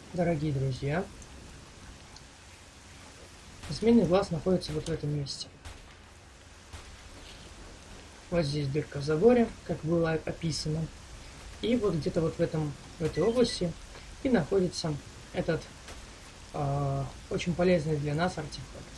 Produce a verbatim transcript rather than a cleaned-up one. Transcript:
Дорогие друзья, змеиный глаз находится вот в этом месте. Вот здесь дырка в заборе, как было описано. И вот где-то вот в, этом, в этой области и находится этот э, очень полезный для нас артефакт.